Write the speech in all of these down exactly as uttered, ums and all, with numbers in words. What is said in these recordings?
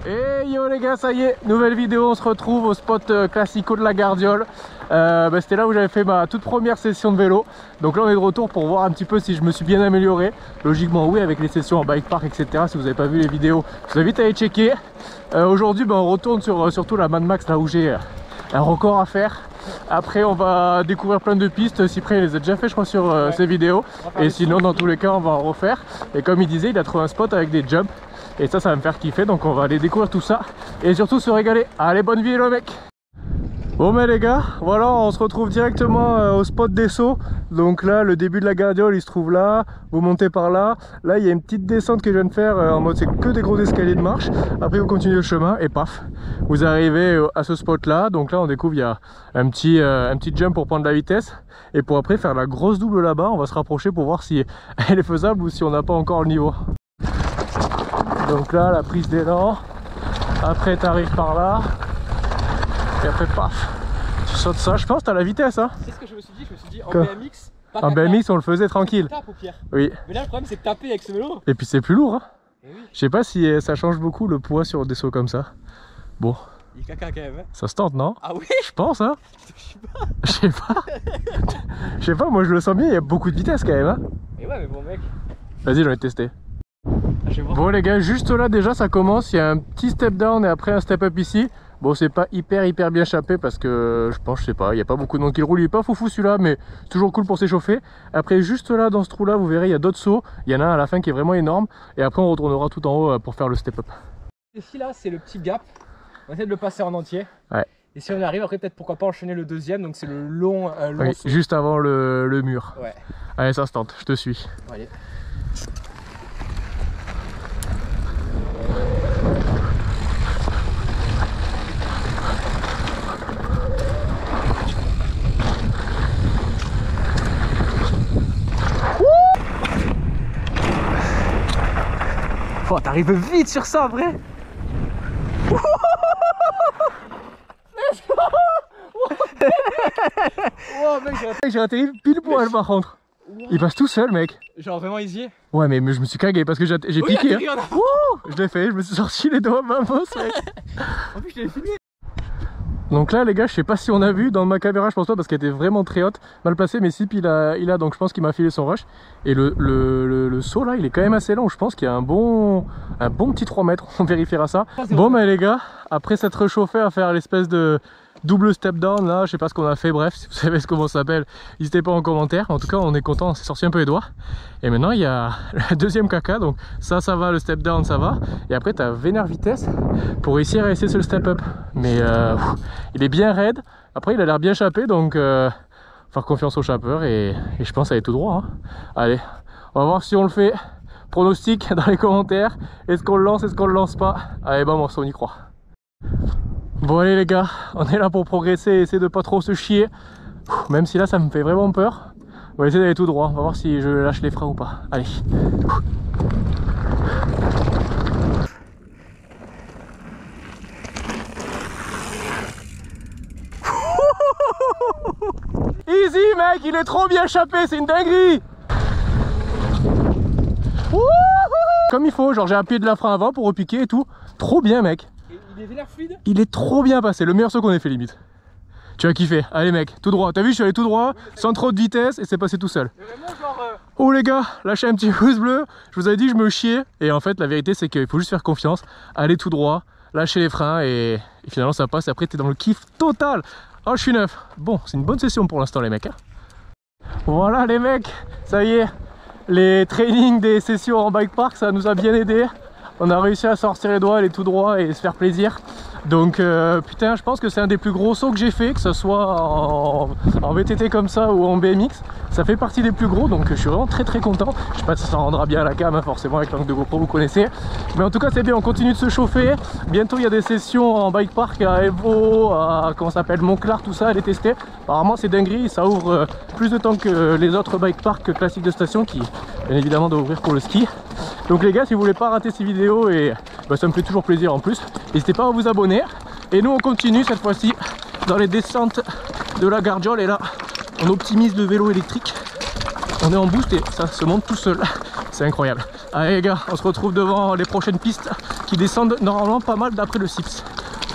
Et yo les gars, ça y est, nouvelle vidéo, on se retrouve au spot euh, classico de la Gardiole. euh, bah, C'était là où j'avais fait ma toute première session de vélo. Donc là on est de retour pour voir un petit peu si je me suis bien amélioré. Logiquement oui, avec les sessions en bike park, et cetera. Si vous n'avez pas vu les vidéos, je vous invite à les checker. euh, Aujourd'hui bah, on retourne sur euh, surtout la Mad Max, là où j'ai euh, un record à faire. Après on va découvrir plein de pistes. Cyprien les a déjà fait je crois sur euh, ouais. ses vidéos. Et sinon dans tous les cas on va en refaire. Et comme il disait, il a trouvé un spot avec des jumps. Et ça, ça va me faire kiffer, donc on va aller découvrir tout ça et surtout se régaler. Allez, bonne vidéo mec. Bon mais les gars, voilà, on se retrouve directement euh, au spot des sauts. Donc là, le début de la Gardiole, il se trouve là. Vous montez par là. Là, il y a une petite descente que je viens de faire euh, en mode c'est que des gros escaliers de marche. Après, vous continuez le chemin et paf, vous arrivez euh, à ce spot là. Donc là, on découvre il y a un petit, euh, un petit jump pour prendre la vitesse. Et pour après faire la grosse double là-bas, on va se rapprocher pour voir si elle est faisable ou si on n'a pas encore le niveau. Donc là, la prise d'élan, après tu arrives par là, et après paf, tu sautes ça. Je pense que tu as la vitesse. Hein. C'est ce que je me suis dit, je me suis dit en B M X. En B M X, on le faisait tranquille. Tape au pire. Oui. Mais là, le problème, c'est de taper avec ce vélo. Et puis c'est plus lourd. Hein. Oui. Je sais pas si ça change beaucoup le poids sur des sauts comme ça. Bon. Il est caca quand même. Hein. Ça se tente, non? Ah oui? Je pense, hein. Je sais pas. Je sais pas. Je sais pas, moi je le sens bien, il y a beaucoup de vitesse quand même. Hein. Et ouais, mais bon, mec. Vas-y, je vais tester. Bon les gars, juste là déjà ça commence, il y a un petit step down et après un step up ici. Bon c'est pas hyper hyper bien chapé parce que je pense, je sais pas, il n'y a pas beaucoup de monde qui le roule, il est pas foufou celui-là mais toujours cool pour s'échauffer. Après juste là dans ce trou là vous verrez il y a d'autres sauts, il y en a un à la fin qui est vraiment énorme et après on retournera tout en haut pour faire le step up. Ici là c'est le petit gap, on va essayer de le passer en entier. Ouais. Et si on arrive après peut-être pourquoi pas enchaîner le deuxième, donc c'est le long, euh, long oui, saut. Juste avant le, le mur. Ouais. Allez ça se tente, je te suis. Allez. Oh, t'arrives vite sur ça, vrai. Let's go. Oh mec, j'ai atterri pile poil par contre. Wow. Il passe tout seul mec. Genre vraiment easy. Ouais mais, mais je me suis cagué parce que j'ai oui, piqué. Hein. Je l'ai fait, je me suis sorti les doigts ma bosse mec. En plus je l'ai filmé. Donc là les gars, je sais pas si on a vu dans ma caméra, je pense pas parce qu'elle était vraiment très haute, mal placée, mais Sip il a, il a donc je pense qu'il m'a filé son rush. Et le, le, le, le saut là il est quand même assez long, je pense qu'il y a un bon, un bon petit trois mètres, on vérifiera ça. Bon mais les gars, après s'être réchauffé à faire l'espèce de double step down là, je sais pas ce qu'on a fait, bref, si vous savez ce comment ça s'appelle, n'hésitez pas en commentaire. En tout cas on est content, on s'est sorti un peu les doigts. Et maintenant il y a le deuxième caca, donc ça ça va, le step down ça va. Et après tu as vénère vitesse pour réussir à essayer sur le step up. Mais euh, pff, il est bien raide, après il a l'air bien chapé, donc euh, faire confiance au chapeur et, et je pense aller tout droit. Hein. Allez, on va voir si on le fait. Pronostic dans les commentaires, est-ce qu'on le lance, est-ce qu'on le lance pas. Allez bon, on y croit. Bon allez les gars, on est là pour progresser et essayer de pas trop se chier. Même si là ça me fait vraiment peur. On va essayer d'aller tout droit, on va voir si je lâche les freins ou pas. Allez. Easy mec, il est trop bien chapé, c'est une dinguerie. Comme il faut, genre j'ai appuyé de la frein avant pour repiquer et tout. Trop bien mec. Il est vénère fluide. Il est trop bien passé, le meilleur saut qu'on ait fait limite. Tu vas kiffer, allez mec, tout droit. T'as vu, je suis allé tout droit, oui, sans trop de vitesse et c'est passé tout seul. Genre, euh... Oh les gars, lâchez un petit pouce bleu. Je vous avais dit que je me chiais. Et en fait la vérité c'est qu'il faut juste faire confiance. Aller tout droit, lâcher les freins et, et finalement ça passe. Et après t'es dans le kiff total. Oh je suis neuf. Bon, c'est une bonne session pour l'instant les mecs. Hein. Voilà les mecs, ça y est. Les trainings des sessions en bike park, ça nous a bien aidé. On a réussi à sortir les doigts, aller tout droit et se faire plaisir. Donc euh, putain, je pense que c'est un des plus gros sauts que j'ai fait, que ce soit en, en V T T comme ça ou en B M X. Ça fait partie des plus gros, donc je suis vraiment très très content. Je sais pas si ça rendra bien à la cam, hein, forcément avec l'angle de GoPro vous connaissez. Mais en tout cas c'est bien, on continue de se chauffer. Bientôt il y a des sessions en bike park à Evo, à comment ça s'appelle, Montclar, tout ça, à les tester. Apparemment c'est dinguerie, ça ouvre euh, plus de temps que les autres bike parks classiques de station qui bien évidemment doivent ouvrir pour le ski. Donc les gars, si vous voulez pas rater ces vidéos, et bah, ça me fait toujours plaisir en plus, n'hésitez pas à vous abonner. Et nous on continue cette fois-ci dans les descentes de la Gardiole. Et là on optimise le vélo électrique, on est en boost et ça se monte tout seul, c'est incroyable. Allez les gars, on se retrouve devant les prochaines pistes qui qui descendent normalement pas mal d'après le Sips.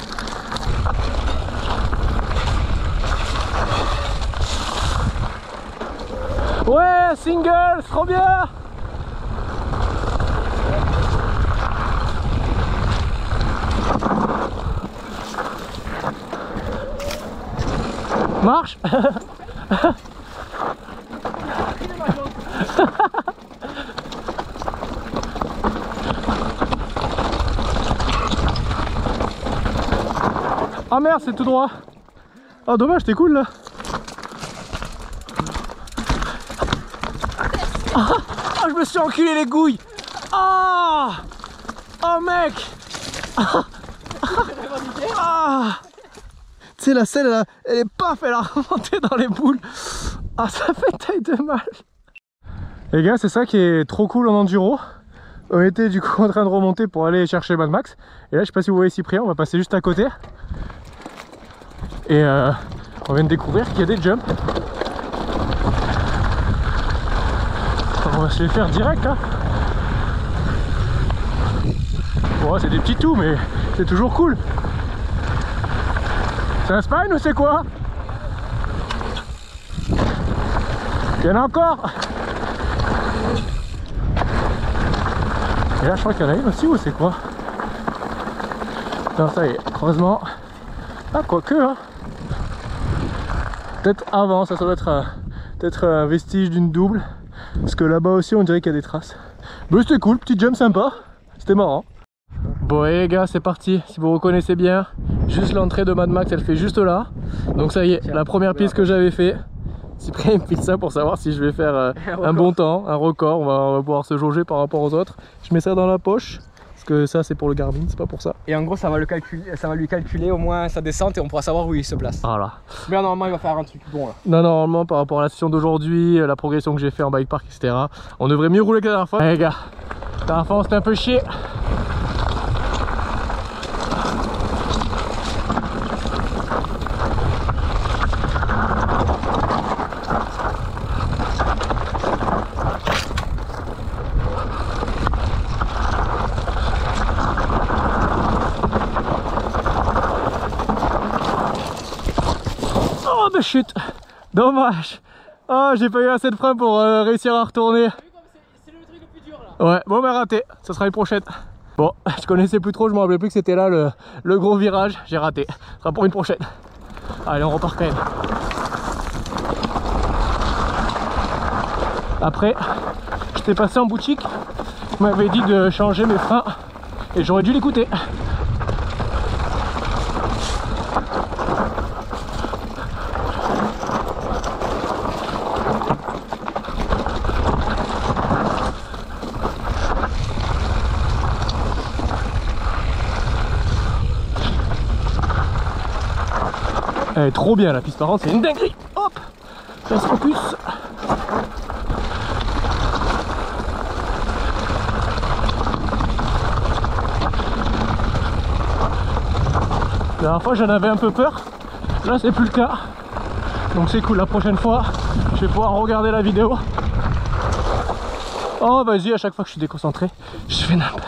Ouais, single, trop bien. Marche. Ah merde, c'est tout droit. Ah dommage, t'es cool là. Ah, ah, je me suis enculé les couilles. Ah, oh mec. Ah, ah. Tu sais la selle là, elle est paf, elle a remonté dans les boules. Ah ça fait taille de mal. Les gars, c'est ça qui est trop cool en enduro. On était du coup en train de remonter pour aller chercher Mad Max. Et là je sais pas si vous voyez Cyprien, on va passer juste à côté. Et euh, on vient de découvrir qu'il y a des jumps. On va se les faire direct là. Bon, c'est des petits tout mais c'est toujours cool. C'est un spine ou c'est quoi? Il y en a encore. Et là je crois qu'il y en a une aussi ou c'est quoi? Non, ça y est, creusement. Ah quoique hein. Peut-être avant, ça, ça doit être euh, peut-être un vestige d'une double. Parce que là-bas aussi on dirait qu'il y a des traces. Mais c'était cool, petit jump sympa. C'était marrant. Bon et les gars, c'est parti. Si vous reconnaissez bien, juste l'entrée de Mad Max, elle fait juste là. Donc ça y est, la première piste que j'avais fait. Cyprien il me file ça pour savoir si je vais faire euh, un, un bon temps, un record. On va, on va pouvoir se jauger par rapport aux autres. Je mets ça dans la poche. Parce que ça c'est pour le Garmin, c'est pas pour ça. Et en gros ça va, le calculer, ça va lui calculer au moins sa descente et on pourra savoir où il se place. Voilà. Mais normalement il va faire un truc bon là. Non, normalement par rapport à la session d'aujourd'hui, la progression que j'ai fait en bike park, et cetera. On devrait mieux rouler que la dernière fois. Allez les gars, la dernière fois on s'était un peu chier. Oh de chute, dommage. Oh, j'ai pas eu assez de frein pour euh, réussir à retourner. C'est le truc le plus dur là. Ouais, bon mais raté, ça sera une prochaine. Bon, je connaissais plus trop, je me rappelais plus que c'était là le, le gros virage, j'ai raté. Ça sera pour une prochaine. Allez, on repart quand même. Après, j'étais passé en boutique, on m'avait dit de changer mes freins et j'aurais dû l'écouter. Elle est trop bien la piste, par contre c'est une dinguerie. Hop, ça se focus. La dernière fois j'en avais un peu peur, là c'est plus le cas. Donc c'est cool, la prochaine fois je vais pouvoir regarder la vidéo. Oh vas-y, à chaque fois que je suis déconcentré, je fais n'importe.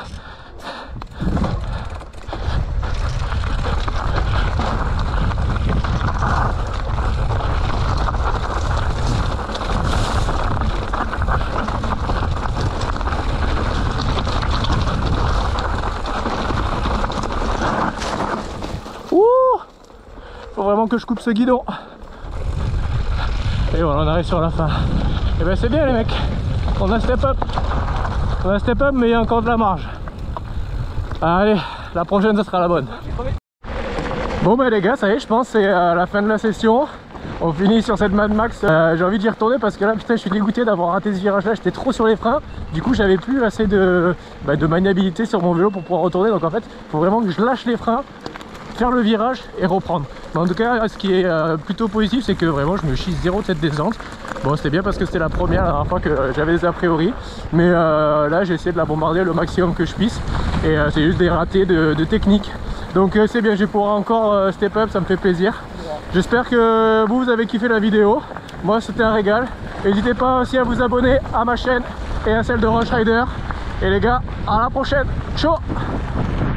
Faut vraiment que je coupe ce guidon. Et voilà, on arrive sur la fin. Et ben c'est bien les mecs, on a step up. On a step up mais il y a encore de la marge. Allez, la prochaine ça sera la bonne. Bon ben les gars, ça y est, je pense c'est euh, la fin de la session. On finit sur cette Mad Max. Euh, j'ai envie d'y retourner parce que là putain je suis dégoûté d'avoir raté ce virage là, j'étais trop sur les freins. Du coup j'avais plus assez de, bah, de maniabilité sur mon vélo pour pouvoir retourner. Donc en fait il faut vraiment que je lâche les freins, faire le virage et reprendre. Mais en tout cas ce qui est euh, plutôt positif c'est que vraiment je me chie zéro de cette descente. Bon c'était bien parce que c'était la première la dernière fois que euh, j'avais des a priori. Mais euh, là j'ai essayé de la bombarder le maximum que je puisse. Et euh, c'est juste des ratés de, de technique. Donc euh, c'est bien, je vais pouvoir encore euh, step up, ça me fait plaisir. J'espère que vous, vous avez kiffé la vidéo. Moi c'était un régal. N'hésitez pas aussi à vous abonner à ma chaîne et à celle de Rush Rider. Et les gars, à la prochaine. Ciao.